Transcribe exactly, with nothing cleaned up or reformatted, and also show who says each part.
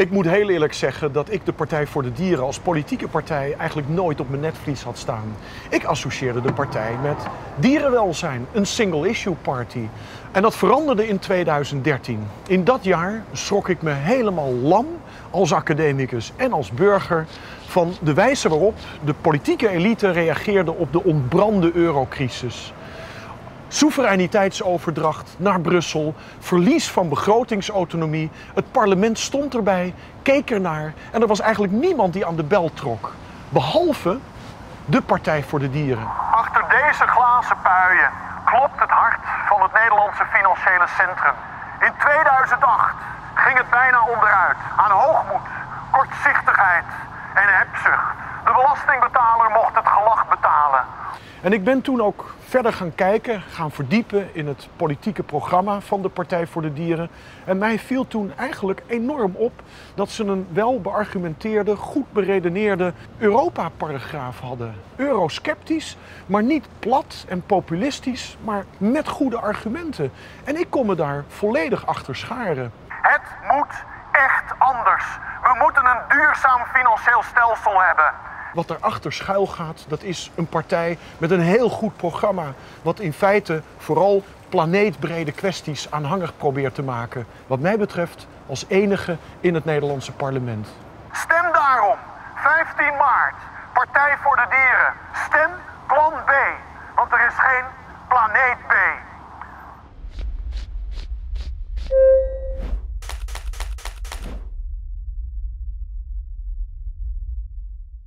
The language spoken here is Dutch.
Speaker 1: Ik moet heel eerlijk zeggen dat ik de Partij voor de Dieren als politieke partij eigenlijk nooit op mijn netvlies had staan. Ik associeerde de partij met dierenwelzijn, een single-issue party. En dat veranderde in tweeduizend dertien. In dat jaar schrok ik me helemaal lam als academicus en als burger van de wijze waarop de politieke elite reageerde op de ontbrande eurocrisis. Soevereiniteitsoverdracht naar Brussel, verlies van begrotingsautonomie. Het parlement stond erbij, keek ernaar en er was eigenlijk niemand die aan de bel trok. Behalve de Partij voor de Dieren.
Speaker 2: Achter deze glazen puien klopt het hart van het Nederlandse financiële centrum. In tweeduizend acht ging het bijna onderuit aan hoogmoed, kortzichtigheid en hebzucht. De belastingbetaler mocht het gelag betalen.
Speaker 1: En ik ben toen ook verder gaan kijken, gaan verdiepen in het politieke programma van de Partij voor de Dieren. En mij viel toen eigenlijk enorm op dat ze een wel beargumenteerde, goed beredeneerde Europa-paragraaf hadden. Eurosceptisch, maar niet plat en populistisch, maar met goede argumenten. En ik kon me daar volledig achter scharen.
Speaker 2: Het moet echt anders. We moeten een duurzaam financieel stelsel hebben.
Speaker 1: Wat daarachter schuil gaat, dat is een partij met een heel goed programma. Wat in feite vooral planeetbrede kwesties aanhangig probeert te maken. Wat mij betreft als enige in het Nederlandse parlement.
Speaker 2: Stem daarom, vijftien maart, Partij voor de Dieren. Stem plan B, want er is geen planeet B.